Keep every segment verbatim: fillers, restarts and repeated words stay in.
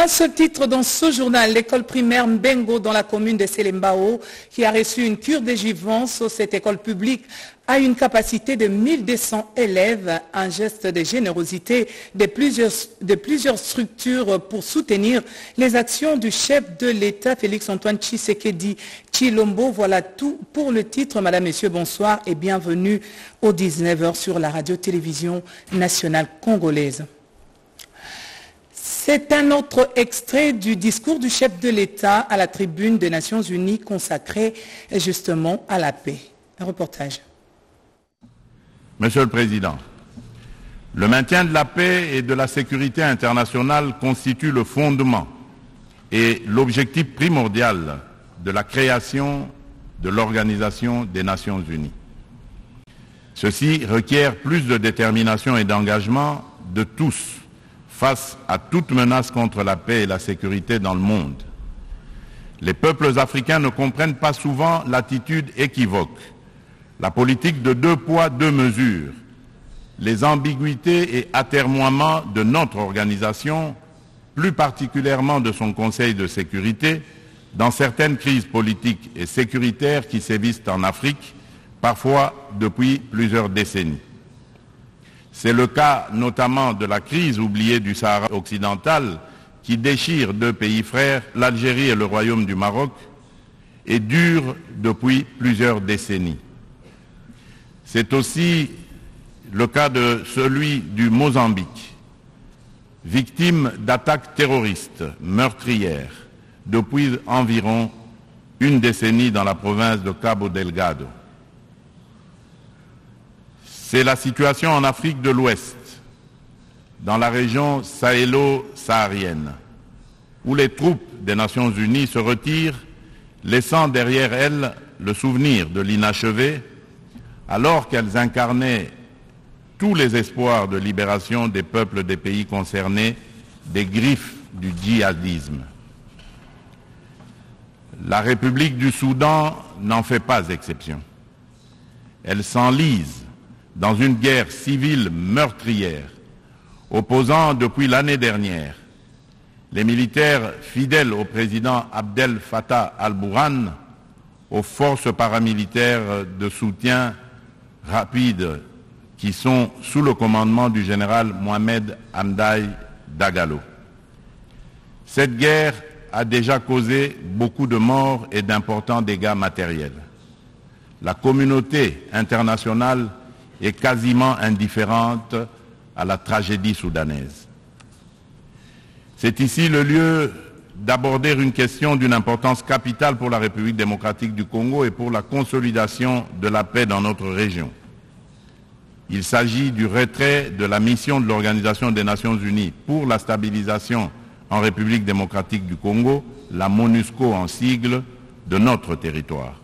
Un seul titre dans ce journal, l'école primaire Mbengo dans la commune de Selembao, qui a reçu une cure de givance. Cette école publique a une capacité de mille deux cents élèves, un geste de générosité de plusieurs, de plusieurs structures pour soutenir les actions du chef de l'État, Félix-Antoine Tshisekedi Tshilombo. Voilà tout pour le titre. Madame, Messieurs, bonsoir et bienvenue aux dix-neuf heures sur la radio-télévision nationale congolaise. C'est un autre extrait du discours du chef de l'État à la tribune des Nations Unies consacrée justement à la paix. Un reportage. Monsieur le Président, le maintien de la paix et de la sécurité internationale constitue le fondement et l'objectif primordial de la création de l'Organisation des Nations Unies. Ceci requiert plus de détermination et d'engagement de tous face à toute menace contre la paix et la sécurité dans le monde. Les peuples africains ne comprennent pas souvent l'attitude équivoque, la politique de deux poids, deux mesures, les ambiguïtés et atermoiements de notre organisation, plus particulièrement de son Conseil de sécurité, dans certaines crises politiques et sécuritaires qui sévissent en Afrique, parfois depuis plusieurs décennies. C'est le cas notamment de la crise oubliée du Sahara occidental qui déchire deux pays frères, l'Algérie et le Royaume du Maroc, et dure depuis plusieurs décennies. C'est aussi le cas de celui du Mozambique, victime d'attaques terroristes meurtrières depuis environ une décennie dans la province de Cabo Delgado. C'est la situation en Afrique de l'Ouest, dans la région sahélo-saharienne, où les troupes des Nations Unies se retirent, laissant derrière elles le souvenir de l'inachevé, alors qu'elles incarnaient tous les espoirs de libération des peuples des pays concernés des griffes du djihadisme. La République du Soudan n'en fait pas exception. Elle s'enlise dans une guerre civile meurtrière, opposant depuis l'année dernière les militaires fidèles au président Abdel Fattah al-Burhan aux forces paramilitaires de soutien rapide qui sont sous le commandement du général Mohamed Hamdai Dagalo. Cette guerre a déjà causé beaucoup de morts et d'importants dégâts matériels. La communauté internationale est quasiment indifférente à la tragédie soudanaise. C'est ici le lieu d'aborder une question d'une importance capitale pour la République démocratique du Congo et pour la consolidation de la paix dans notre région. Il s'agit du retrait de la mission de l'Organisation des Nations Unies pour la stabilisation en République démocratique du Congo, la MONUSCO en sigle, de notre territoire.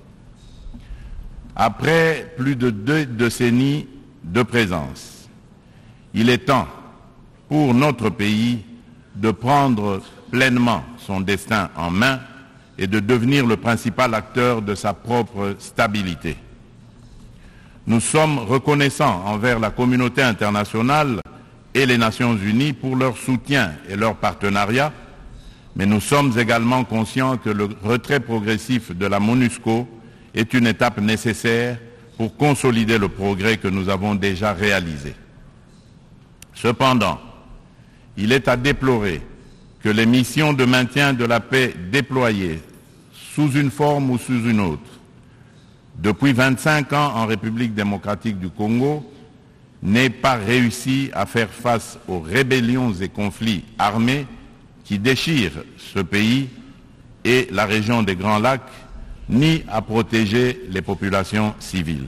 Après plus de deux décennies de présence, il est temps pour notre pays de prendre pleinement son destin en main et de devenir le principal acteur de sa propre stabilité. Nous sommes reconnaissants envers la communauté internationale et les Nations Unies pour leur soutien et leur partenariat, mais nous sommes également conscients que le retrait progressif de la MONUSCO est une étape nécessaire pour consolider le progrès que nous avons déjà réalisé. Cependant, il est à déplorer que les missions de maintien de la paix déployées sous une forme ou sous une autre depuis vingt-cinq ans en République démocratique du Congo n'aient pas réussi à faire face aux rébellions et conflits armés qui déchirent ce pays et la région des Grands Lacs, ni à protéger les populations civiles.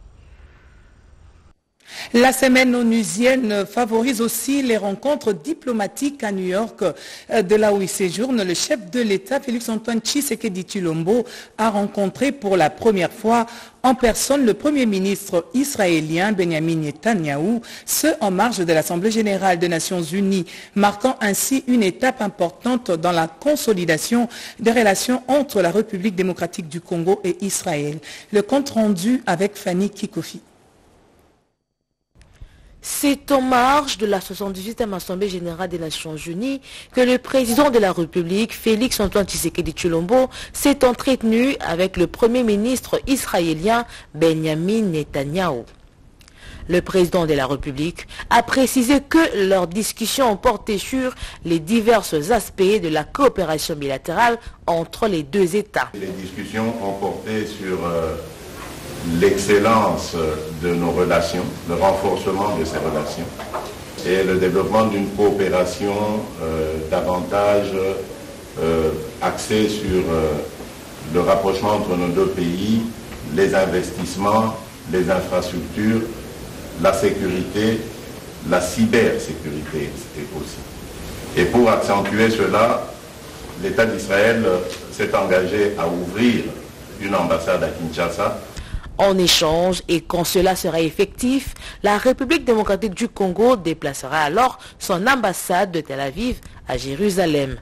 La semaine onusienne favorise aussi les rencontres diplomatiques à New York, de là où il séjourne. Le chef de l'État, Félix-Antoine Tshisekedi Tshilombo, a rencontré pour la première fois en personne le Premier ministre israélien Benjamin Netanyahou, ce en marge de l'Assemblée générale des Nations unies, marquant ainsi une étape importante dans la consolidation des relations entre la République démocratique du Congo et Israël. Le compte rendu avec Fanny Kikofi. C'est en marge de la soixante-dix-huitième Assemblée générale des Nations unies que le président de la République, Félix Antoine Tshisekedi Tshilombo, s'est entretenu avec le Premier ministre israélien Benjamin Netanyahou. Le président de la République a précisé que leurs discussions ont porté sur les divers aspects de la coopération bilatérale entre les deux États. Les discussions ont porté sur euh, l'excellence de nos relations, le renforcement de ces relations et le développement d'une coopération euh, davantage euh, axée sur euh, le rapprochement entre nos deux pays, les investissements, les infrastructures, la sécurité, la cybersécurité aussi. Et pour accentuer cela, l'État d'Israël s'est engagé à ouvrir une ambassade à Kinshasa. En échange, et quand cela sera effectif, la République démocratique du Congo déplacera alors son ambassade de Tel Aviv à Jérusalem.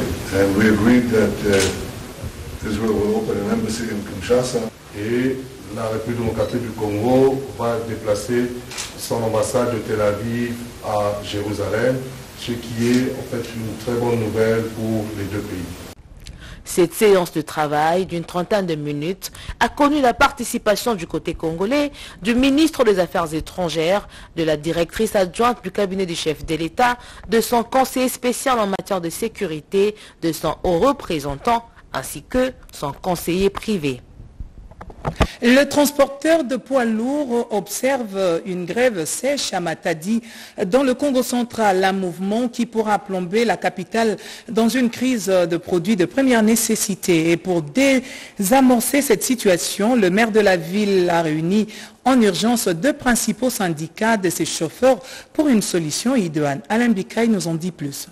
Et la République démocratique du Congo va déplacer son ambassade de Tel Aviv à Jérusalem, ce qui est en fait une très bonne nouvelle pour les deux pays. Cette séance de travail d'une trentaine de minutes a connu la participation du côté congolais du ministre des Affaires étrangères, de la directrice adjointe du cabinet du chef de l'État, de son conseiller spécial en matière de sécurité, de son haut représentant ainsi que son conseiller privé. Le transporteur de poids lourds observe une grève sèche à Matadi dans le Congo central, un mouvement qui pourra plomber la capitale dans une crise de produits de première nécessité. Et pour désamorcer cette situation, le maire de la ville a réuni en urgence deux principaux syndicats de ses chauffeurs pour une solution idoine. Alain Bikaï nous en dit plus.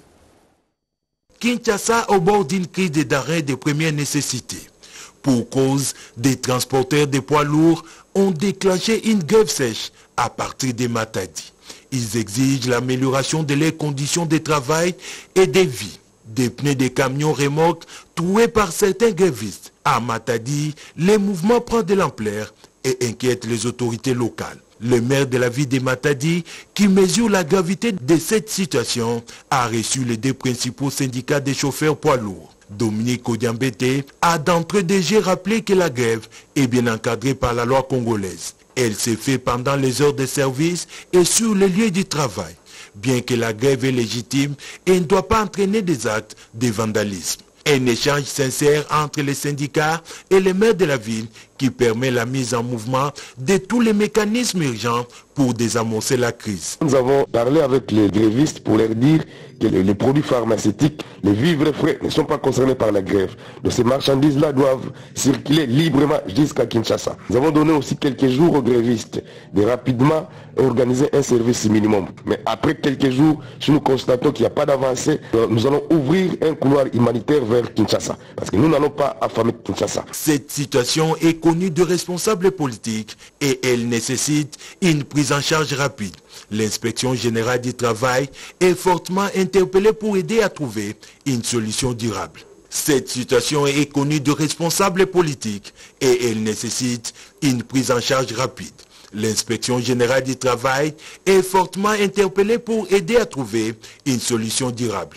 Kinshasa au bord d'une crise des denrées de première nécessité. Pour cause, des transporteurs de poids lourds ont déclenché une grève sèche à partir de Matadi. Ils exigent l'amélioration de leurs conditions de travail et de vie. Des pneus de camions remorques troués par certains grévistes. À Matadi, les mouvements prennent de l'ampleur et inquiètent les autorités locales. Le maire de la ville de Matadi, qui mesure la gravité de cette situation, a reçu les deux principaux syndicats des chauffeurs poids lourds. Dominique Odiambete a d'entrée de jeu rappelé que la grève est bien encadrée par la loi congolaise. Elle s'est faite pendant les heures de service et sur les lieux du travail. Bien que la grève est légitime, elle ne doit pas entraîner des actes de vandalisme. Un échange sincère entre les syndicats et les maires de la ville qui permet la mise en mouvement de tous les mécanismes urgents pour désamorcer la crise. Nous avons parlé avec les grévistes pour leur dire que les produits pharmaceutiques, les vivres frais ne sont pas concernés par la grève. Donc ces marchandises-là doivent circuler librement jusqu'à Kinshasa. Nous avons donné aussi quelques jours aux grévistes de rapidement organiser un service minimum. Mais après quelques jours, si nous constatons qu'il n'y a pas d'avancée, nous allons ouvrir un couloir humanitaire vers Kinshasa. Parce que nous n'allons pas affamer Kinshasa. Cette situation est connue de responsables politiques et elle nécessite une prise en charge rapide. L'inspection générale du travail est fortement interpellée pour aider à trouver une solution durable. Cette situation est connue de responsables politiques et elle nécessite une prise en charge rapide. L'inspection générale du travail est fortement interpellée pour aider à trouver une solution durable.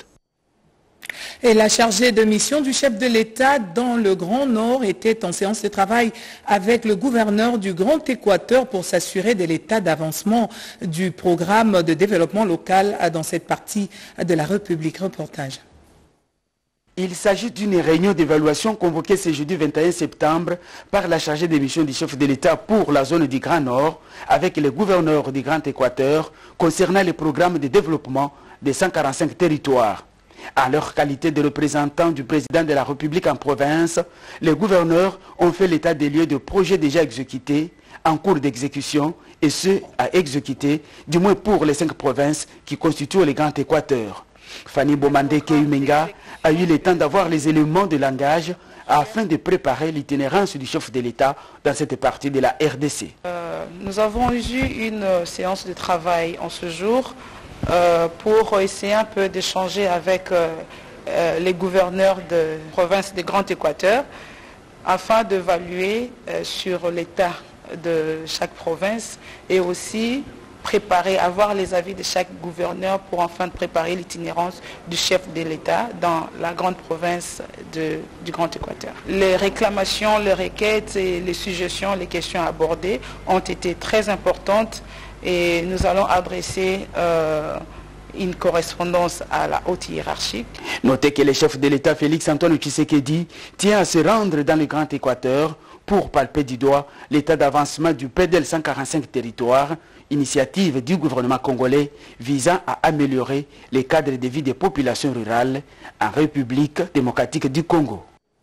Et la chargée de mission du chef de l'État dans le Grand Nord était en séance de travail avec le gouverneur du Grand Équateur pour s'assurer de l'état d'avancement du programme de développement local dans cette partie de la République. Reportage. Il s'agit d'une réunion d'évaluation convoquée ce jeudi vingt et un septembre par la chargée de mission du chef de l'État pour la zone du Grand Nord avec les gouverneurs du Grand Équateur concernant les programmes de développement des cent quarante-cinq territoires. À leur qualité de représentants du président de la République en province, les gouverneurs ont fait l'état des lieux de projets déjà exécutés, en cours d'exécution, et ceux à exécuter, du moins pour les cinq provinces qui constituent le Grand Équateur. Fanny Bomandeke Umenga a eu le temps d'avoir les éléments de langage afin de préparer l'itinérance du chef de l'État dans cette partie de la R D C. Euh, nous avons eu une euh, séance de travail en ce jour euh, pour essayer un peu d'échanger avec euh, euh, les gouverneurs de province du Grand Équateur afin d'évaluer euh, sur l'état de chaque province et aussi préparer, avoir les avis de chaque gouverneur pour enfin préparer l'itinérance du chef de l'État dans la grande province de, du Grand Équateur. Les réclamations, les requêtes et les suggestions, les questions abordées ont été très importantes et nous allons adresser euh, une correspondance à la haute hiérarchie. Notez que le chef de l'État Félix Antoine Tshisekedi tient à se rendre dans le Grand Équateur pour palper du doigt l'état d'avancement du P D L cent quarante-cinq territoires, initiative du gouvernement congolais visant à améliorer les cadres de vie des populations rurales en République démocratique du Congo.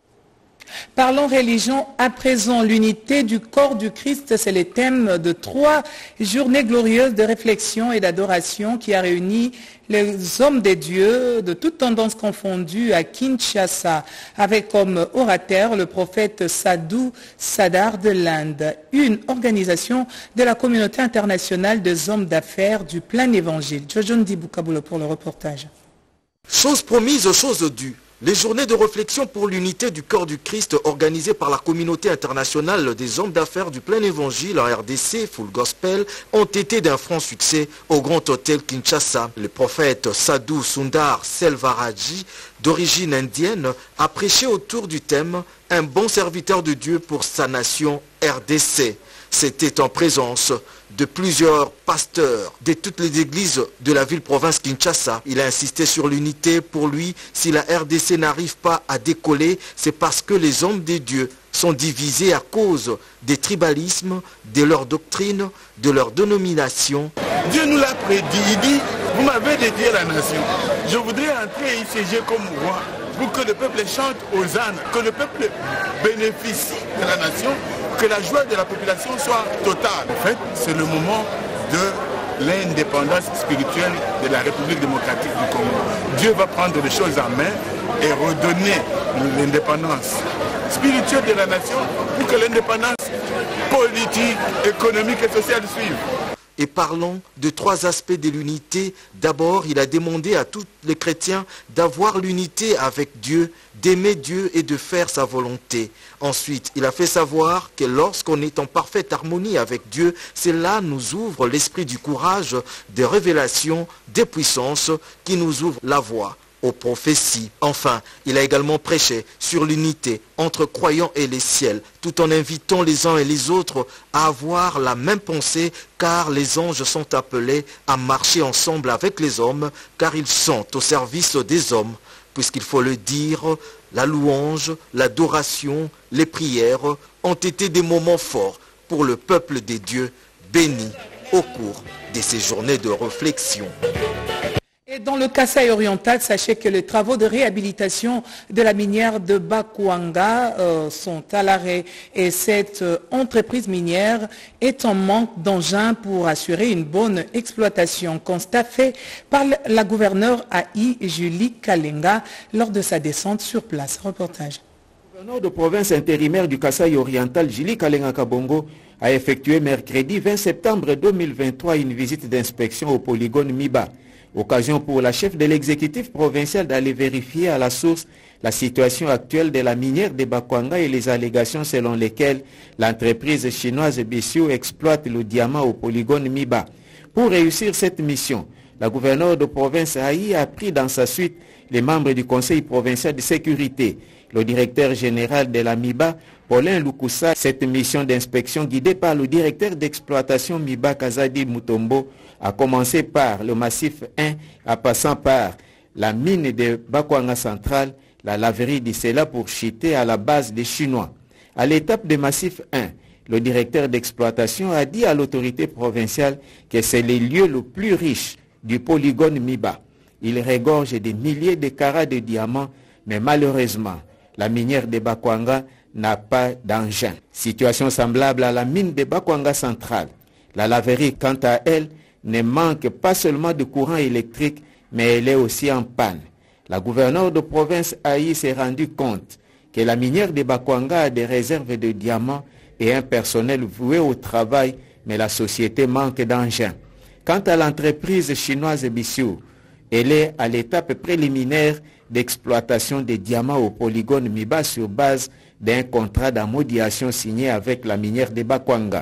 Parlons religion à présent. L'unité du corps du Christ, c'est le thème de trois journées glorieuses de réflexion et d'adoration qui a réuni les hommes de Dieu de toutes tendances confondues à Kinshasa, avec comme orateur le prophète Sadhu Sadar de l'Inde, une organisation de la communauté internationale des hommes d'affaires du plein évangile. Jojon Diboukaboulou pour le reportage. Chose promise, chose due. Les journées de réflexion pour l'unité du corps du Christ organisées par la communauté internationale des hommes d'affaires du plein évangile en R D C, Full Gospel, ont été d'un franc succès au Grand Hôtel Kinshasa. Le prophète Sadhu Sundar Selvaraju, d'origine indienne, a prêché autour du thème « Un bon serviteur de Dieu pour sa nation R D C ». C'était en présence de plusieurs pasteurs de toutes les églises de la ville-province Kinshasa. Il a insisté sur l'unité. Pour lui, si la R D C n'arrive pas à décoller, c'est parce que les hommes de Dieu sont divisés à cause des tribalismes, de leur doctrine, de leur dénomination. Dieu nous l'a prédit. Il dit, vous m'avez dédié la nation. Je voudrais entrer et siéger comme roi pour que le peuple chante aux ânes, que le peuple bénéficie de la nation, que la joie de la population soit totale. En fait, c'est le moment de l'indépendance spirituelle de la République démocratique du Congo. Dieu va prendre les choses en main et redonner l'indépendance spirituelle de la nation pour que l'indépendance politique, économique et sociale suive. Et parlons de trois aspects de l'unité. D'abord, il a demandé à tous les chrétiens d'avoir l'unité avec Dieu, d'aimer Dieu et de faire sa volonté. Ensuite, il a fait savoir que lorsqu'on est en parfaite harmonie avec Dieu, cela nous ouvre l'esprit du courage, des révélations, des puissances qui nous ouvrent la voie aux prophéties. Enfin, il a également prêché sur l'unité entre croyants et les ciels, tout en invitant les uns et les autres à avoir la même pensée, car les anges sont appelés à marcher ensemble avec les hommes, car ils sont au service des hommes, puisqu'il faut le dire, la louange, l'adoration, les prières ont été des moments forts pour le peuple des dieux béni au cours de ces journées de réflexion. Et dans le Kasaï oriental, sachez que les travaux de réhabilitation de la minière de Bakwanga euh, sont à l'arrêt et cette euh, entreprise minière est en manque d'engins pour assurer une bonne exploitation. Constat fait par la gouverneure A I, Julie Kalenga, lors de sa descente sur place. Reportage. Le gouverneur de province intérimaire du Kasaï oriental, Julie Kalenga Kabongo, a effectué mercredi vingt septembre deux mille vingt-trois une visite d'inspection au polygone Miba. Occasion pour la chef de l'exécutif provincial d'aller vérifier à la source la situation actuelle de la minière de Bakwanga et les allégations selon lesquelles l'entreprise chinoise Bissou exploite le diamant au polygone Miba. Pour réussir cette mission, la gouverneure de province Haï a pris dans sa suite les membres du conseil provincial de sécurité, le directeur général de la Miba, Paulin Lukusa. Cette mission d'inspection guidée par le directeur d'exploitation Miba Kazadi Mutombo a commencé par le massif un, en passant par la mine de Bakwanga centrale, la laverie d'Issela pour Chité à la base des Chinois. À l'étape de massif un, le directeur d'exploitation a dit à l'autorité provinciale que c'est le lieu le plus riche du polygone Miba. Il regorge des milliers de carats de diamants, mais malheureusement, la minière de Bakwanga n'a pas d'engin. Situation semblable à la mine de Bakwanga centrale. La laverie, quant à elle, ne manque pas seulement de courant électrique, mais elle est aussi en panne. La gouverneure de province Haï s'est rendu compte que la minière de Bakwanga a des réserves de diamants et un personnel voué au travail, mais la société manque d'engins. Quant à l'entreprise chinoise Bissou, elle est à l'étape préliminaire d'exploitation des diamants au polygone Miba sur base d'un contrat d'amodiation signé avec la minière de Bakwanga.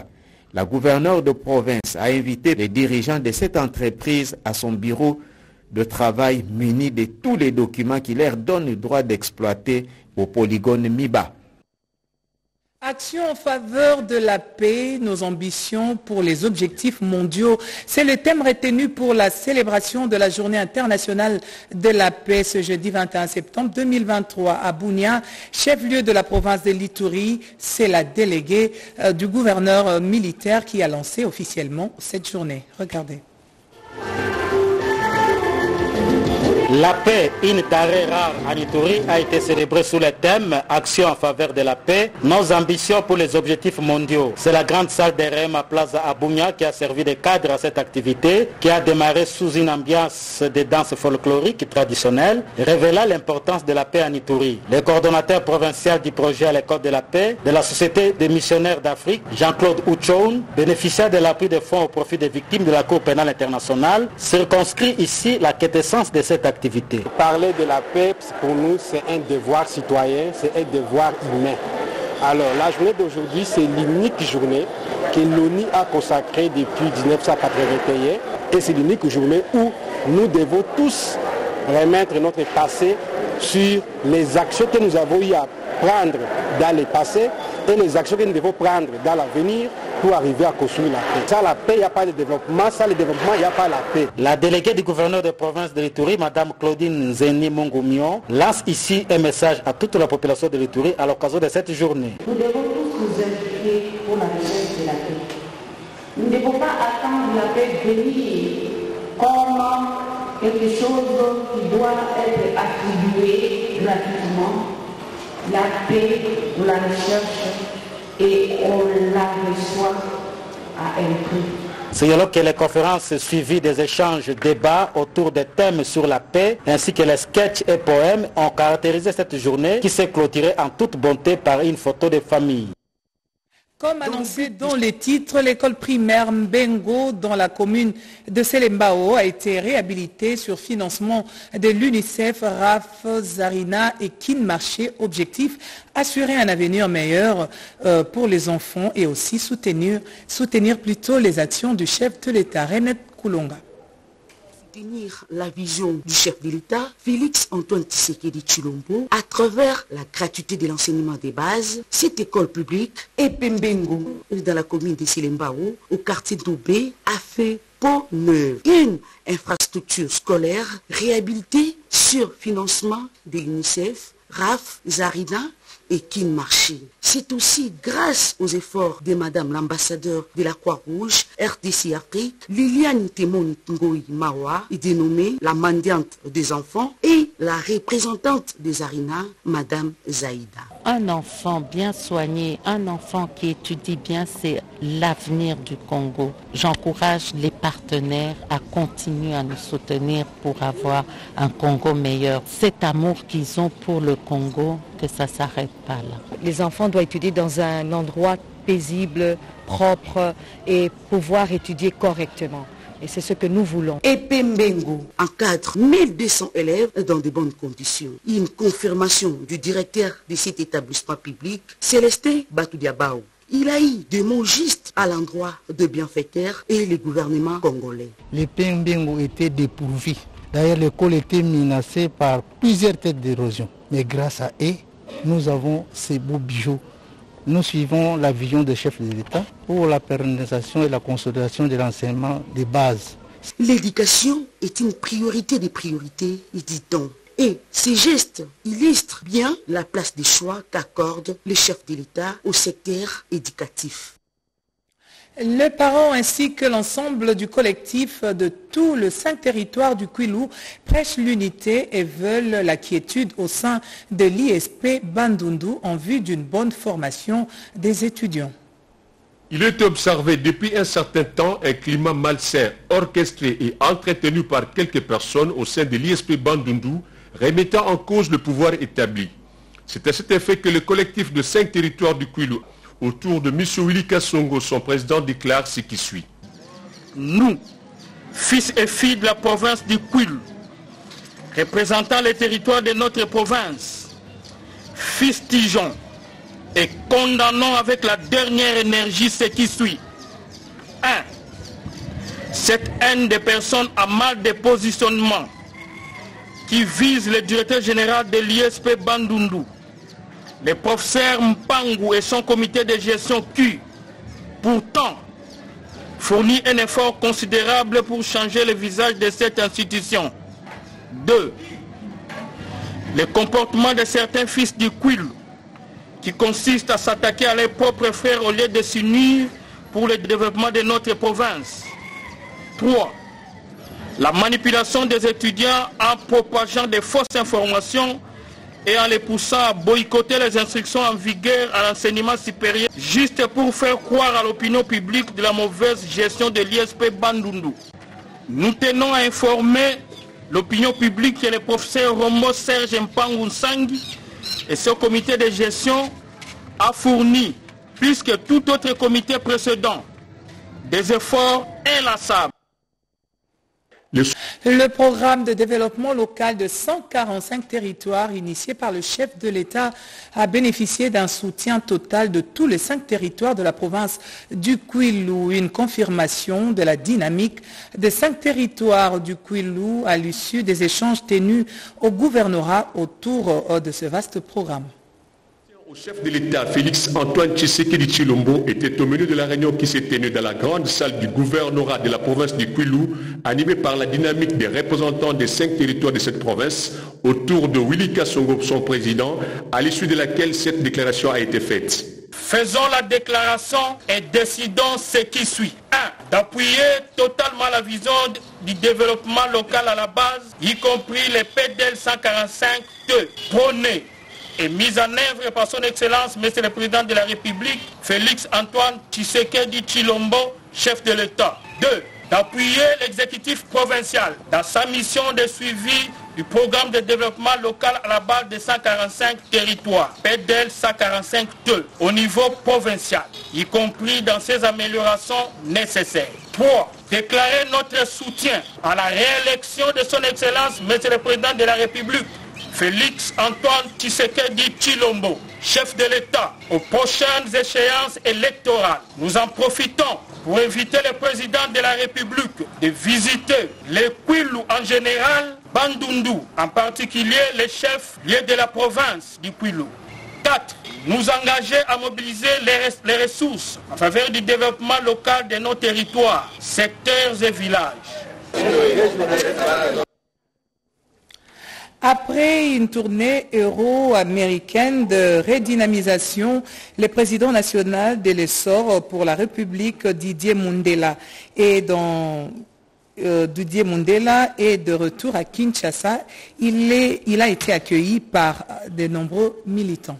La gouverneure de province a invité les dirigeants de cette entreprise à son bureau de travail muni de tous les documents qui leur donnent le droit d'exploiter au polygone Miba. Action en faveur de la paix, nos ambitions pour les objectifs mondiaux. C'est le thème retenu pour la célébration de la Journée internationale de la paix ce jeudi vingt et un septembre deux mille vingt-trois à Bunia, chef-lieu de la province de l'Ituri. C'est la déléguée euh, du gouverneur euh, militaire qui a lancé officiellement cette journée. Regardez. La paix, une denrée rare en Ituri, a été célébrée sous le thème « Action en faveur de la paix, nos ambitions pour les objectifs mondiaux ». C'est la grande salle de Rema Plaza à Bunia qui a servi de cadre à cette activité, qui a démarré sous une ambiance de danse folklorique traditionnelle, révélant l'importance de la paix en Ituri. Le coordonnateur provincial du projet à l'école de la paix de la Société des missionnaires d'Afrique, Jean-Claude Ouchoun, bénéficiaire de l'appui des fonds au profit des victimes de la Cour pénale internationale, circonscrit ici la quintessence de cette activité. Parler de la paix, pour nous, c'est un devoir citoyen, c'est un devoir humain. Alors, la journée d'aujourd'hui, c'est l'unique journée que l'ONU a consacrée depuis mille neuf cent quatre-vingt-un et c'est l'unique journée où nous devons tous remettre notre passé sur les actions que nous avons eu à prendre dans le passé et les actions que nous devons prendre dans l'avenir pour arriver à construire la paix. Sans la paix, il n'y a pas de développement. Sans le développement, il n'y a pas la paix. La déléguée du gouverneur de province de l'Ituri, Mme Claudine Zeni Mongomion, lance ici un message à toute la population de l'Ituri à l'occasion de cette journée. Nous devons tous nous impliquer pour la recherche de la paix. Nous ne devons pas attendre la paix venir comme quelque chose qui doit être attribué gratuitement. La paix, nous la recherche et on la reçoit à un prix. C'est alors que les conférences suivies des échanges, débats autour des thèmes sur la paix, ainsi que les sketchs et poèmes ont caractérisé cette journée qui s'est clôturée en toute bonté par une photo de famille. Comme annoncé dans les titres, l'école primaire Mbengo dans la commune de Selembao a été réhabilitée sur financement de l'UNICEF, R A F, Zarina et Kin Marché. Objectif, assurer un avenir meilleur euh, pour les enfants et aussi soutenir, soutenir plutôt les actions du chef de l'État, René Koulonga. Soutenir la vision du chef de l'État, Félix Antoine Tshisekedi Tshilombo, à travers la gratuité de l'enseignement des bases, cette école publique, Epembengo, dans la commune de Selembao, au quartier d'Obé, a fait peau neuve. Une infrastructure scolaire réhabilitée sur financement de l'UNICEF, R A F, Zarina et Kin Marché. C'est aussi grâce aux efforts de Madame l'ambassadeur de la Croix-Rouge, R D C Afrique, Liliane Temon Ngoï Mawa, dénommée la mendiante des enfants, et la représentante des Zarina, Madame Zaïda. Un enfant bien soigné, un enfant qui étudie bien, c'est l'avenir du Congo. J'encourage les partenaires à continuer à nous soutenir pour avoir un Congo meilleur. Cet amour qu'ils ont pour le Congo, que ça ne s'arrête pas là. Les enfants doivent étudier dans un endroit paisible, propre et pouvoir étudier correctement. Et c'est ce que nous voulons. Epembengo encadre mille deux cents élèves dans de bonnes conditions. Une confirmation du directeur de cet établissement public, Célestin Batoudiabao. Il a eu des mots justes à l'endroit de bienfaiteurs et le gouvernement congolais. L'Epembengo était dépourvu. D'ailleurs, l'école était menacée par plusieurs têtes d'érosion. Mais grâce à eux, nous avons ces beaux bijoux. Nous suivons la vision du chef de l'État pour la pérennisation et la consolidation de l'enseignement de base. L'éducation est une priorité des priorités, dit-on. Et ces gestes illustrent bien la place des choix qu'accorde le chef de l'État au secteur éducatif. Les parents ainsi que l'ensemble du collectif de tout le cinq territoires du Kwilu prêchent l'unité et veulent la quiétude au sein de l'I S P Bandundu en vue d'une bonne formation des étudiants. Il est observé depuis un certain temps un climat malsain, orchestré et entretenu par quelques personnes au sein de l'I S P Bandundu, remettant en cause le pouvoir établi. C'est à cet effet que le collectif de cinq territoires du Kwilu, autour de M. Willy Kassongo, son président, déclare ce qui suit. Nous, fils et filles de la province du Kwilu, représentant les territoires de notre province, fustigeons et condamnons avec la dernière énergie ce qui suit. un. Cette haine des personnes à mal de positionnement qui vise le directeur général de l'I S P Bandundu, le professeur Mpangu et son comité de gestion qui, pourtant, fournit un effort considérable pour changer le visage de cette institution. deux. Le comportement de certains fils du Kwilu qui consiste à s'attaquer à leurs propres frères au lieu de s'unir pour le développement de notre province. trois. La manipulation des étudiants en propageant des fausses informations et en les poussant à boycotter les instructions en vigueur à l'enseignement supérieur juste pour faire croire à l'opinion publique de la mauvaise gestion de l'I S P Bandundu. Nous tenons à informer l'opinion publique que le professeur Romo Serge Mpangu Nsangi et ce comité de gestion a fourni, plus que tout autre comité précédent, des efforts inlassables. Le programme de développement local de cent quarante-cinq territoires initié par le chef de l'État a bénéficié d'un soutien total de tous les cinq territoires de la province du Kwilu. Une confirmation de la dynamique des cinq territoires du Kwilu à l'issue des échanges tenus au gouvernorat autour de ce vaste programme. Le chef de l'État, Félix Antoine Tshisekedi Tshilombo, était au menu de la réunion qui s'est tenue dans la grande salle du gouvernorat de la province du Kwilu, animée par la dynamique des représentants des cinq territoires de cette province, autour de Willy Kasongo, son président, à l'issue de laquelle cette déclaration a été faite. Faisons la déclaration et décidons ce qui suit. un. D'appuyer totalement la vision du développement local à la base, y compris les P D L cent quarante-cinq. deux. Prôner et mise en œuvre par son Excellence, Monsieur le Président de la République, Félix Antoine Tshisekedi Tshilombo, chef de l'État. deux. D'appuyer l'exécutif provincial dans sa mission de suivi du programme de développement local à la base de cent quarante-cinq territoires, P D L cent quarante-cinq deux, au niveau provincial, y compris dans ses améliorations nécessaires. trois. Déclarer notre soutien à la réélection de son Excellence, Monsieur le Président de la République, Félix Antoine Tshisekedi Tshilombo, chef de l'État, aux prochaines échéances électorales. Nous en profitons pour inviter le président de la République de visiter les Kwilu en général, Bandundu en particulier, les chefs liés de la province du Kwilu. quatre. Nous engager à mobiliser les, les ressources en faveur du développement local de nos territoires, secteurs et villages. Après une tournée euro-américaine de redynamisation, le président national de l'essor pour la République, Didier Mundela, est dans, euh, Didier Mundela est de retour à Kinshasa. Il, est, il a été accueilli par de nombreux militants.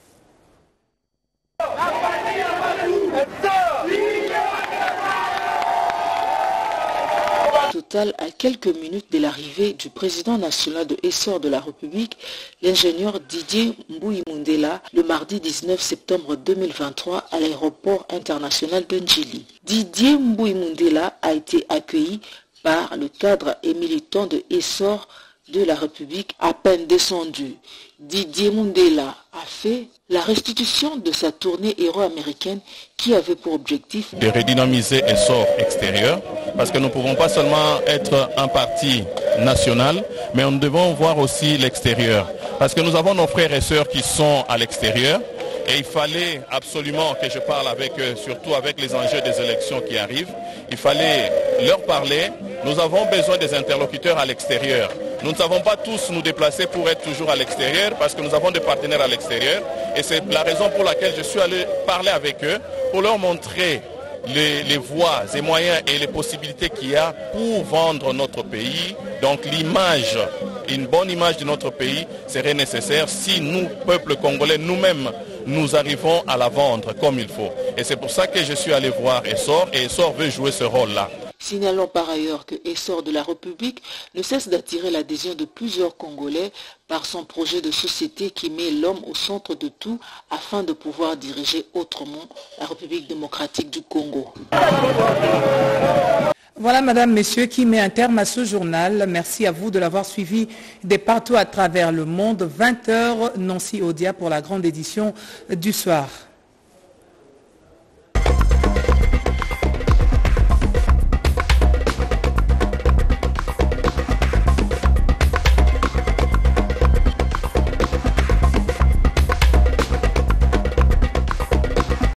Total, à quelques minutes de l'arrivée du président national de Essor de la République, l'ingénieur Didier Mbouyi Mundela, le mardi dix-neuf septembre deux mille vingt-trois à l'aéroport international de Njili. Didier Mbouyi Mundela a été accueilli par le cadre et militant de Essor de la République à peine descendu. Didier Mundela a fait la restitution de sa tournée héros-américaine qui avait pour objectif de redynamiser Essor extérieur, parce que nous ne pouvons pas seulement être un parti national, mais nous devons voir aussi l'extérieur. Parce que nous avons nos frères et sœurs qui sont à l'extérieur, et il fallait absolument que je parle avec eux, surtout avec les enjeux des élections qui arrivent. Il fallait leur parler. Nous avons besoin des interlocuteurs à l'extérieur. Nous ne savons pas tous nous déplacer pour être toujours à l'extérieur parce que nous avons des partenaires à l'extérieur. Et c'est la raison pour laquelle je suis allé parler avec eux pour leur montrer les, les voies et moyens et les possibilités qu'il y a pour vendre notre pays. Donc l'image, une bonne image de notre pays serait nécessaire si nous, peuple congolais, nous-mêmes, nous arrivons à la vendre comme il faut. Et c'est pour ça que je suis allé voir Essor et Essor veut jouer ce rôle-là. Signalons par ailleurs que Essor de la République ne cesse d'attirer l'adhésion de plusieurs Congolais par son projet de société qui met l'homme au centre de tout afin de pouvoir diriger autrement la République démocratique du Congo. Voilà, Madame, Messieurs, qui met un terme à ce journal. Merci à vous de l'avoir suivi de partout à travers le monde. vingt heures, Nancy Odia pour la grande édition du soir.